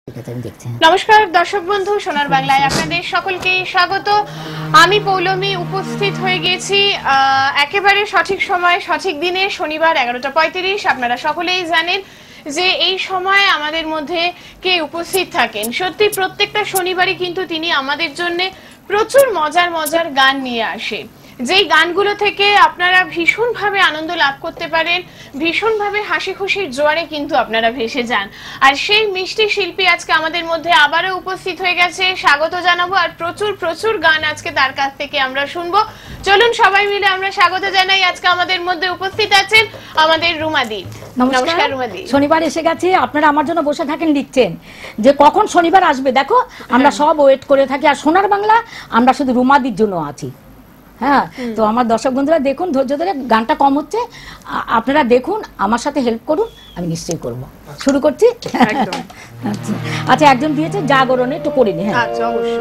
নমস্কার দর্শক বন্ধু, সোনার বাংলায় আপনাদের সকলকে স্বাগত। আমি পৌলমী উপস্থিত হয়ে গেছি একেবারে সঠিক সময় সঠিক দিনে, শনিবার 11:35। আপনারা সকলেই জানেন যে এই সময় আমাদের মধ্যে কে উপস্থিত থাকেন। সত্যি প্রত্যেকটা শনিবারই কিন্তু তিনি আমাদের জন্য প্রচুর মজার মজার গান নিয়ে আসে, যেই গানগুলো থেকে আপনারা ভীষণভাবে আনন্দ লাভ করতে পারেন, ভীষণভাবে হাসি খুশির জোয়ারে কিন্তু আপনারা ভেসে যান। আর সেই মিষ্টি শিল্পী আজকে আমাদের মধ্যে আবারও উপস্থিত হয়ে গেছে, স্বাগত জানাবো। আর প্রচুর প্রচুর গান আজকে তার কাছ থেকে আমরা শুনবো। চলুন সবাই মিলে আমরা স্বাগত জানাই। আজকে আমাদের মধ্যে উপস্থিত আছেন আমাদের রুমাদি। নমস্কার রুমাদি। শনিবার এসে গেছে, আপনারা আমার জন্য বসে থাকেন, লিখছেন যে কখন শনিবার আসবে। দেখো আমরা সব ওয়েট করে থাকি, আর সোনার বাংলা আমরা শুধু রুমাদির জন্য আছি। হ্যাঁ, তো আমার দর্শক বন্ধুরা দেখুন, ধৈর্য ধরে, গানটা কম হচ্ছে, আপনারা দেখুন, আমার সাথে হেল্প করুন, আমি নিশ্চয়ই করব। শুরু করছি। আচ্ছা, একজন দিয়েছে জাগরণে, একটু করিনি। হ্যাঁ আচ্ছা, অবশ্যই।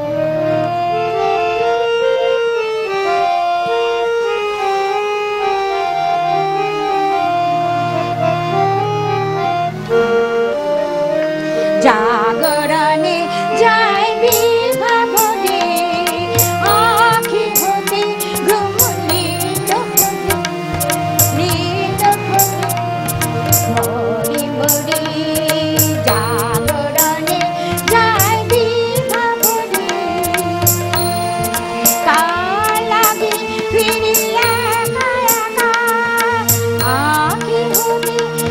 জাগরণে যাই বিভাবনে আখি হতে ভ্রমণীত মরি মরি। জাগরণে যাই বিভাবনে কার লাগে ফিরিয়া আখি হতে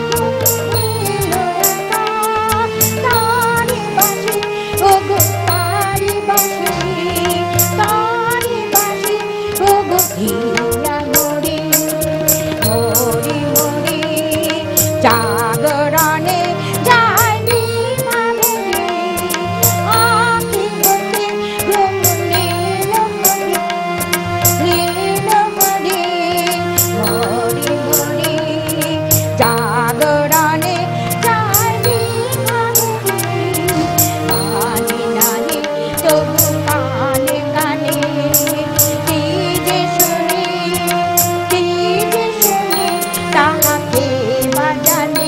জাগরণে যাই বিভাবনে আখি হতে নীলমণি মরি মরি। জাগরণে যাই বিভাবনে কানে নাহি তবু কানে কানে কি যে শুনি তাহাকে বাজানে।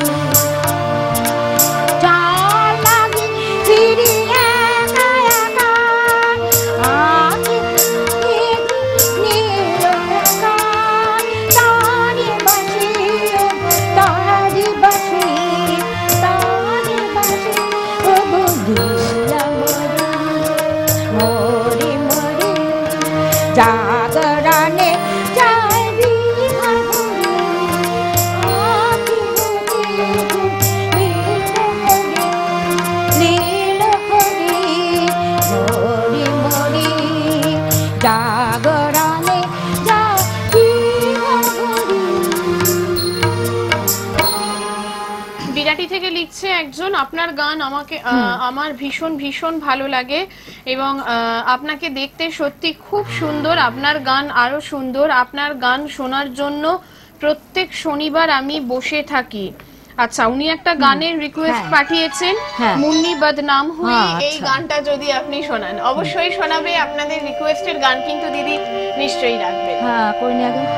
যার লাগি ফিরি একা একা আখি নীলকার তারি বাসি তারি বাসি তারি বাসি ও বন্ধুরা মরি মরি। জাগরণে যাই বিভাবনে আখি হতে নীলকরি মরি মরি। জাগরণে যাই বিভাবনে। বিরাটি থেকে লিখছে একজন, আপনার গান আমাকে আমার ভীষণ ভীষণ ভালো লাগে এবং আপনাকে দেখতে সত্যি খুব সুন্দর। আপনার গান আরো সুন্দর। আপনার গান শোনার জন্য প্রত্যেক শনিবার আমি বসে থাকি। আচ্ছা, উনি একটা গানের রিকোয়েস্ট পাঠিয়েছেন, মুন্নি বদনাম হুই। এই গানটা যদি আপনি শোনান, অবশ্যই শোনাবে। আপনাদের রিকোয়েস্টের গান কিন্তু দিদি নিশ্চয়ই রাখবেন। হ্যাঁ, কই না আগে।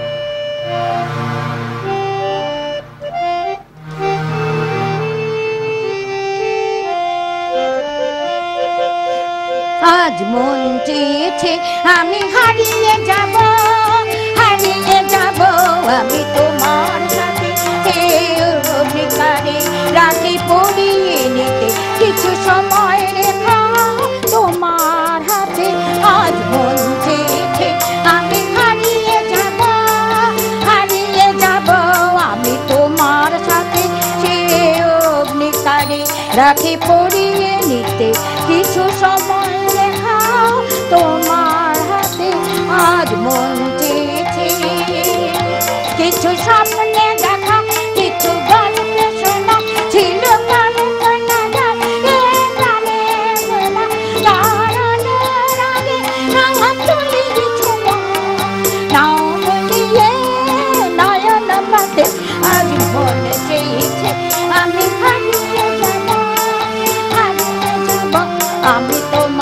আজ মন চেয়েছে আমি হারিয়ে যাব আমি তোমার সাথে অধিকারে রাখি পড়িয়ে নিতে কিছু সময় রেখা তোমার হাতে। আজ মন চেয়েছে আমি হারিয়ে যাব আমি তোমার সাথে সে অগ্নিকারে রাখি পড়িয়ে নিতে কিছু সময় রেখা তোমার হাতে। আজ মন চেয়েছে কিছু স্বপ্নে দেখা, কিছু গল্প শোনা, ছিল কানে শোনা যায় কানে শোনা কারণের আগে রাঙা তুলি ছোঁয়া নাও বলিয়ে নয়ন পাতে। আজ মন চেয়েছে আমি হারিয়ে যাব আমি তোমার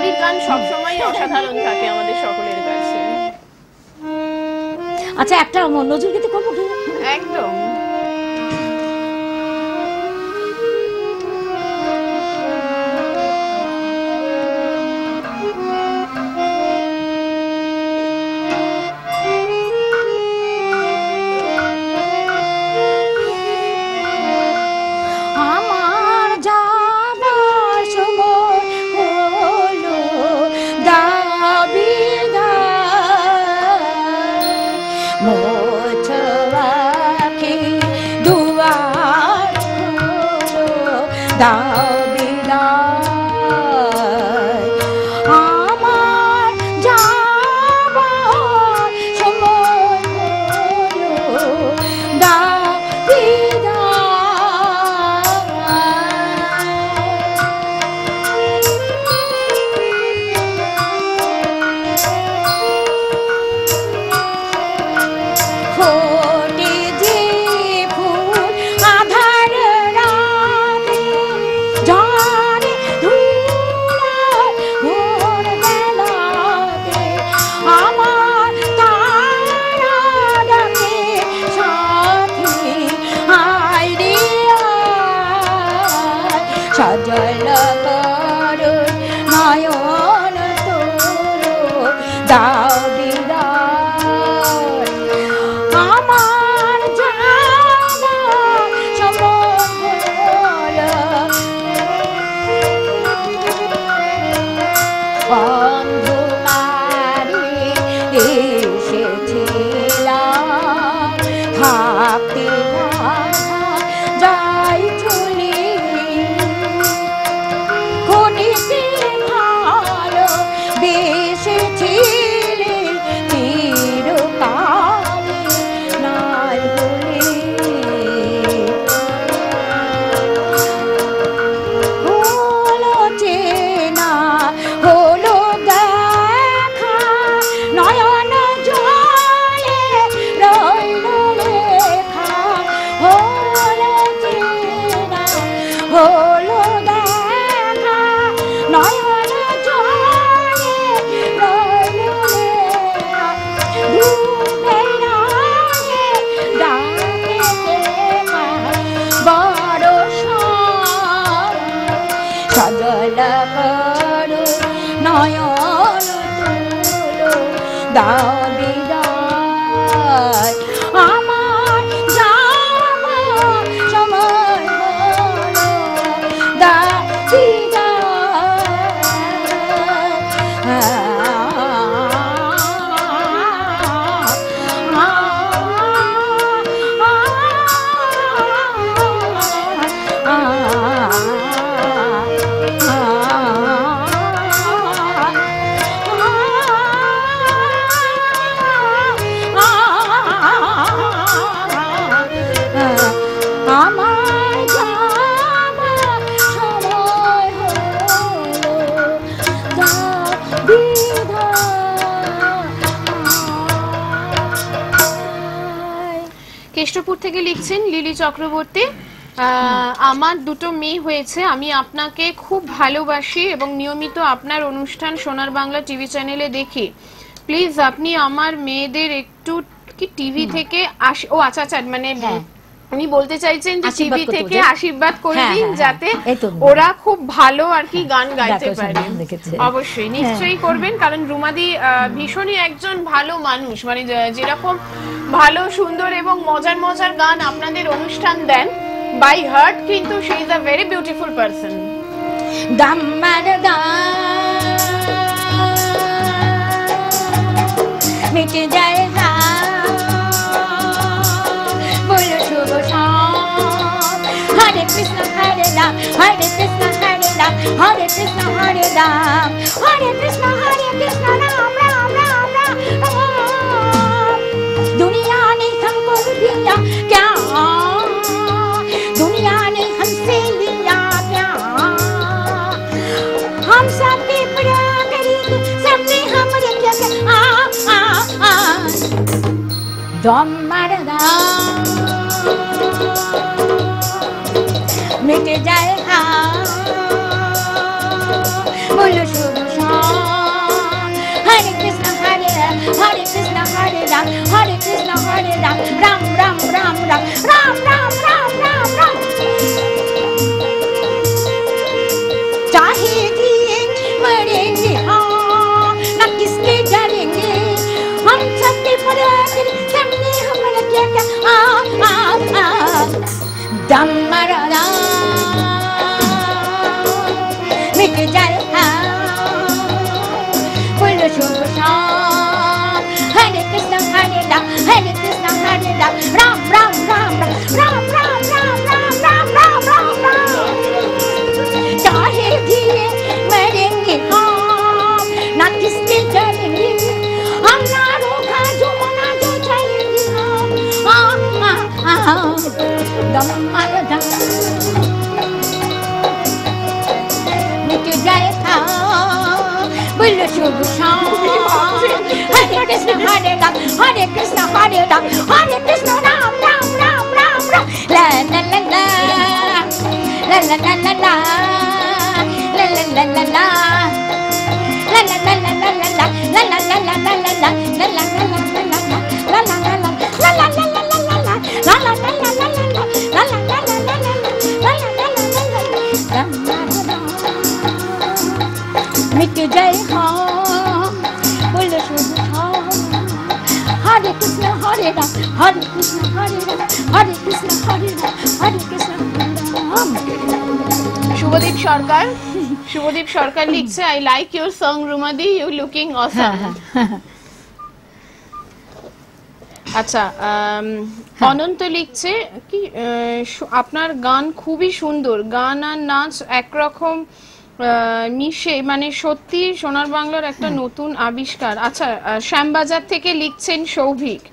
রুমাদির গান সবসময় অসাধারণ থাকে আমাদের সকলের কাছে। আচ্ছা, একটা নজরুলগীতি করবো কি? একদম। কেষ্টপুর থেকে লিখছেন লিলি চক্রবর্তী, আমার দুটো মেয়ে হয়েছে, আমি আপনাকে খুব ভালোবাসি এবং নিয়মিত আপনার অনুষ্ঠান সোনার বাংলা টিভি চ্যানেলে দেখি। প্লিজ আপনি আমার মেয়েদের একটু কি টিভি থেকে ও আচ্ছা আচ্ছা মানে উনি বলতে চাইছেন যে টিভি থেকে আশীর্বাদ করে দিন যাতে ওরা খুব ভালো আর কি গান গাইতে পারে। অবশ্যই নিশ্চয়ই করবেন, কারণ রুমাদি ভীষণই একজন ভালো মানুষ, মানে যেরকম ভালো সুন্দর এবং মজার মজার গান আপনাদের অনুষ্ঠান দেন বাই হার্ট, কিন্তু she is a very beautiful person. মিটে যায়গা বলো শুভ শাম, হরে কৃষ্ণ হরে রাম, হরে কৃষ্ণ হরে রাম, হরে কৃষ্ণ হরে রাম, হরে কৃষ্ণ রাম রাম রাম রাম। दुनिया ने हमको दिया क्या, दुनिया ने हमसे लिया क्या, हम सबके करीब सबने हमरे क्या दम मरदा मिट जाएगा बोलो शुभ शाम। Ram, Hare Krishna, Hare Ram, Ram Ram Ram Ram, Ram Ram Ram Ram Ram. चाहे जिएंगे मरेंगे हाँ, न किसके डरेंगे, हम सबके पराधीन, सबने हमारा क्या क्या दम मरा मिट जाए बोलो शुभ शाम, हरे कृष्ण हरे राम, हरे कृष्ण हरे राम, राम राम राम राम, राम राम राम राम राम राम राम राम. चाहे जिए मरेंगे हम, ना किसके डरेंगे, हम ना रोका जो मना जो चाहेंगे हम. दम मारो दम मिट जाए था बोलो शुभ शाम, हरे कृष्ण हरे राम, हरे कृष्ण हरे राम, हरे कृष्ण राम राम राम राम राम. ला ला ला ला ला ला ला ला ला la la la la la la la la la la la la la la la la la la मिट जाए हाँ बोलो शुभ हाँ. हरे कृष्ण हरे राम, हरे कृष्ण हरे राम, हरे कृष्ण हरे राम, हरे कृष्ण राम. শুভদীপ সরকার, শুভদীপ সরকার লিখছে আই লাইক ইউর সং রুমাদি, ইউ লুকিং অসাম. আচ্ছা, অনন্ত লিখছে কি আপনার গান খুবই সুন্দর, গান আর নাচ একরকম মিশে, মানে সত্যি সোনার বাংলার একটা নতুন আবিষ্কার. আচ্ছা, শ্যামবাজার থেকে লিখছেন সৌভিক,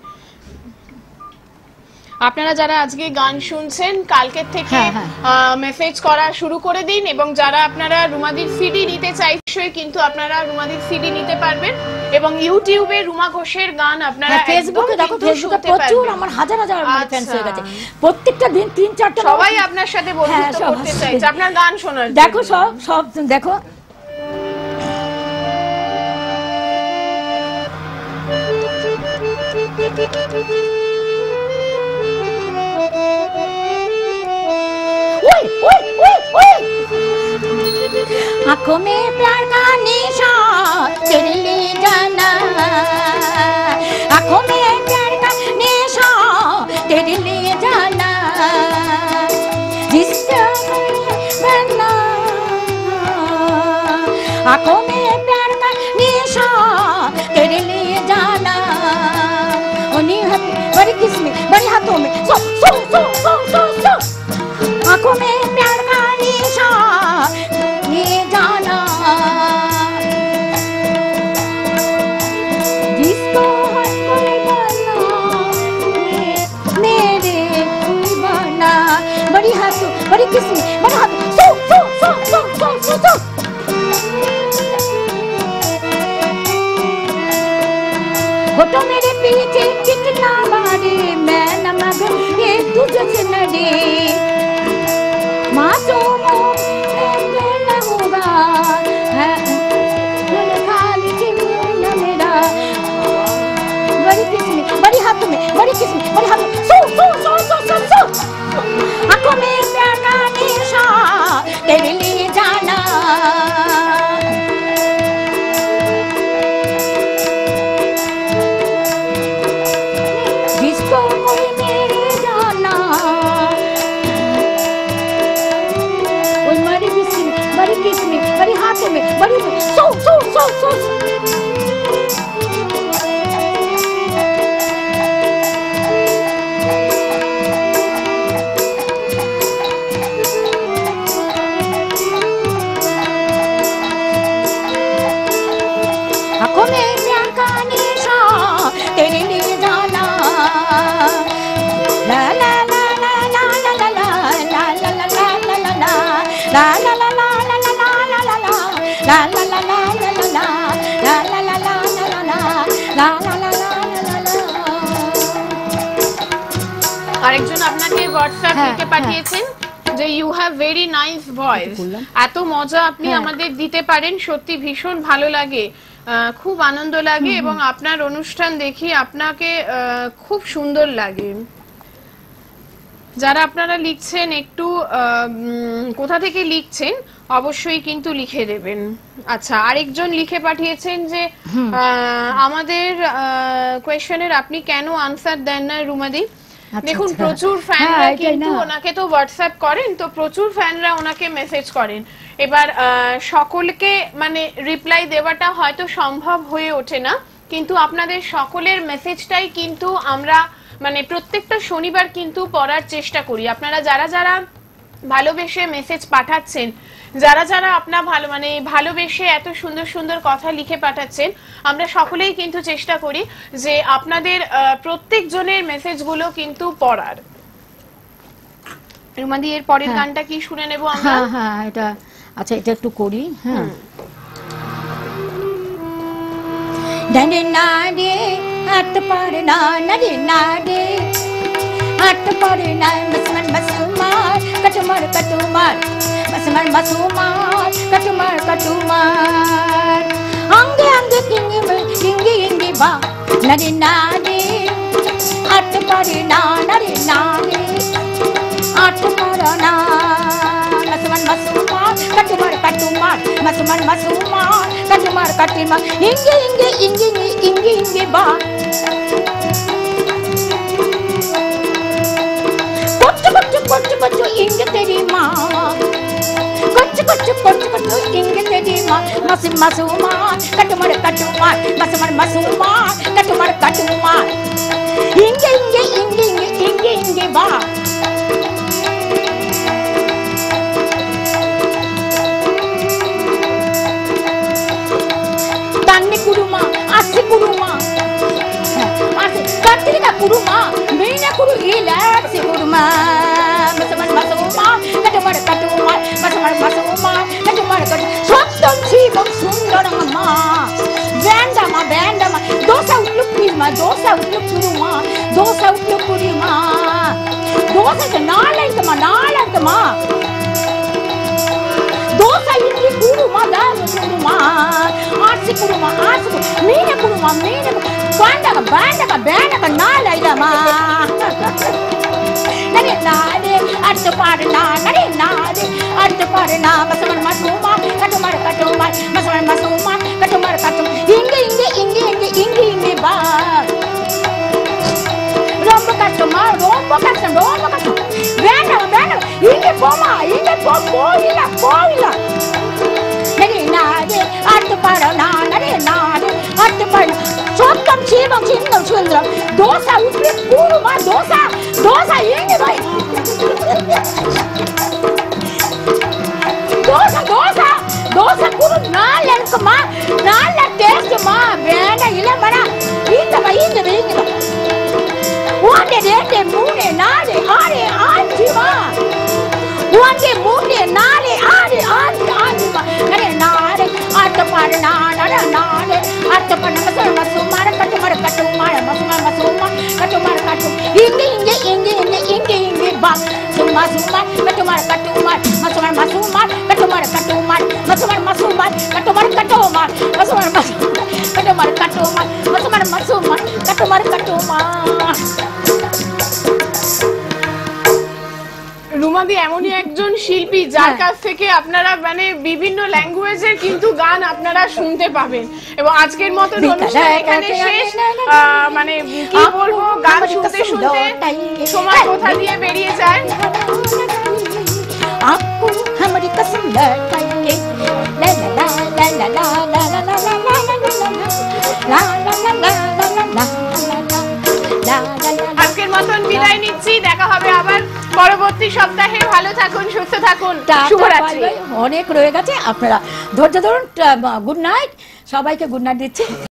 আপনারা যারা আজকে গান শুনছেন কালকের থেকে মেসেজ করা শুরু করে দিন, এবং যারা আপনারা রুমাদির সিডি নিতে চাইছেন কিন্তু আপনারা রুমাদির সিডি নিতে পারবেন, এবং ইউটিউবে রুমা ঘোষের গান আপনারা ফেসবুকে দেখো, ফেসবুকে প্রচুর আমার হাজার হাজার ফ্যান্স হয়ে গেছে, প্রত্যেকটা দিন 3-4টা সবাই আপনার সাথে বন্ধুত্ব করতে চাইছে আপনার গান শোনার। দেখো সব সব দেখো आँखों में प्यार का निशान तेरे लिए जाना, आँखों में प्यार का निशान तेरे लिए जाना, जिसका बनना आँखों में प्यार का निशान तेरे लिए जाना. उन्हीं बड़ी किस्में बड़ी हाथों में सो सो सो सो सो सो, आँखों में प्यार का निशान ये जाना, जिसको हर कोई बना मेरे कोई बना. बड़ी हाथों बड़ी किस्में बड़ी हाथों सो सो सो सो सो सो सो. फोटो मेरे पीछे कितना बारी मैं न मगर ये तुझसे लड़ी, मासूमों न होगा खाली जीवन मेरा. बड़ी किस्में बड़ी हाथों में बड़ी किस्में बड़ी हाथों सो सो सो सो सो सो, आँखों में प्यार का निशान तेरे लिए जाना, जिसको कोई मेरे जाना. बड़ी किस्में बड़ी हाथों में बड़ी सो सो सो सो. आँखों में प्यार का निशान तेरे लिए जाना. ला ला ला ला ला ला ला ला ला ला ला ला ला ला ला ला ला ला আরেকজন আপনাকে হোয়াটসঅ্যাপ লিখে পাঠিয়েছেন যে you have very nice voice, এত মজা আপনি আমাদের দিতে পারেন, সত্যি ভীষণ ভালো লাগে খুব আনন্দ লাগে এবং আপনার অনুষ্ঠান দেখি আপনাকে খুব সুন্দর লাগে। যারা আপনারা লিখছেন একটু কোথা থেকে লিখছেন অবশ্যই কিন্তু লিখে দেবেন। আচ্ছা, আরেকজন লিখে পাঠিয়েছেন যে আমাদের কোয়েশ্চেনের আপনি কেন আনসার দেন না রুমাদি। দেখুন, প্রচুর ফ্যানরা কিন্তু ওনাকে তো হোয়াটসঅ্যাপ করেন, তো প্রচুর ফ্যানরা ওনাকে মেসেজ করেন। এবার সকলকে মানে রিপ্লাই দেওয়াটা হয়তো সম্ভব হয়ে ওঠে না, কিন্তু আপনাদের সকলের মেসেজটাই কিন্তু আমরা মানে প্রত্যেকটা শনিবার কিন্তু পড়ার চেষ্টা করি। আপনারা যারা যারা ভালোবেসে মেসেজ পাঠাচ্ছেন, যারা যারা আপনার ভালোবেসে এত সুন্দর সুন্দর কথা লিখে পাঠাচ্ছেন, আমরা সকলেই কিন্তু চেষ্টা করি যে আপনাদের প্রত্যেকজনের মেসেজগুলো কিন্তু পড়ার। রুমাদি, এর পরের গানটা কি শুনে নেব আমরা? হ্যাঁ, এটা আচ্ছা, এটা একটু করি। হ্যাঁ, ডানে নাড়ে হাত পারে না, নারে নাড়ে হাত পারে না, মসমান মসমার কটুমার কটুমার, মসমান মসমার কটুমার কটুমার, আঙ্গে আঙ্গে কিঙ্গে কিঙ্গে ইঙ্গে বা, নারে নাড়ে হাত পারে না, নারে নাড়ে হাত পারে না, মসমান মসমার কটুমার কটুমার, মসমান মসমার কটুমার কটুমার, ইঙ্গে ইঙ্গে ইঙ্গে ইঙ্গে ইঙ্গে বা, कुछ कुछ इंग तेरी माँ, कुछ कुछ इंग तेरी माँ, मस मसूमार कटुमर कटुमार, मसमर मसूमार कटुमर कटुमार, इंगे इंगे इंगे इंगे इंगे इंगे बा, तान्ने कुरुमा आसे कुरुमा, आसे काटली का कुरुमा, मेना कुरु इला से कुरुमा, मसमर मसूमार कटुमर कटुमार, मसमर मसूमार कटुमर कटुमार, सत्तम शिवम सुंदरम्मा, बैंडमा बैंडमा, दोसा उल्लुक कुरुमा, दोसा उल्लुक कुरुमा, दोसा उल्लुक कुरुमा, दोसा के नालंतमा नालंतमा, दोसा इल्ली कुरुमा दाल कुरुमा, आसी कुरुमा आसी मीने कुरुमा मीने, बैंडमा बैंडमा बैंडमा नालंतमा, नरे नारे अर्थ पार ना, नरे नारे अर्थ पार ना, मसमर मसूमा कटुमर कटुमर, मसमर मसूमा कटुमर कटुमर, इंगे इंगे इंगे इंगे इंगे इंगे बा, रोम्ब कटुमर रोम्ब कटुमर, बैंडमा बैंडमा इंगे पोमा पोइला पोइला, नरे नारे अर्थ पार ना, नरे नारे अर्थ पार, सोत्तम शिवम सिंदम सुंदरम, दोसा उल्ली कुरुमा, दोसा दोसा इंगे भाई, दोसा दोसा दोसा कुरु नालंक मा, नाल टेस्ट मा, बेंड इले मरा इंदबा इंदबा इंदबा, वांडे रेंडे मूने नाले आरे आंटी मा, वांडे मूने नाले आरे आंटी आंटी मा, नरे नारे आट पार ना, नरे नारे आट पार ना, मसमर मसूमार कटुमर कटुमार, मसमर मसूमार कटुमर कटुम, इंगे इंगे इंगे इंगे इंगे इंगे बा, सुमा सुमा कटुमर कटुमार, मसमर मसूमार कटुमर कटुमार, मसमर मसूमार कटुमर कटुमार, मसमर मसूमार कटुमर कटुमार, मसमर मसूमार कटुमर कटुमार। রুমাদি এমনই একজন শিল্পী যার কাছ থেকে আপনারা মানে বিভিন্ন ল্যাঙ্গুয়েজের কিন্তু গান আপনারা শুনতে পাবেন। এবং আজকের মতো অনুষ্ঠান এখানে শেষ। মানে কি বলবো, গান শুনতে শুনতে সময় কোথা দিয়ে বেরিয়ে যায়। आपको हमारी कसम लटाएंगे, ला ला ला ला ला ला ला ला ला ला ला ला ला ला। আজকের মতন বিদায় নিচ্ছি, দেখা হবে আবার পরবর্তী সপ্তাহে। ভালো থাকুন, সুস্থ থাকুন, শুভরাত্রি। অনেক রয়ে গেছে, আপনারা ধৈর্য ধরুন। গুড নাইট, সবাইকে গুড নাইট দিচ্ছি।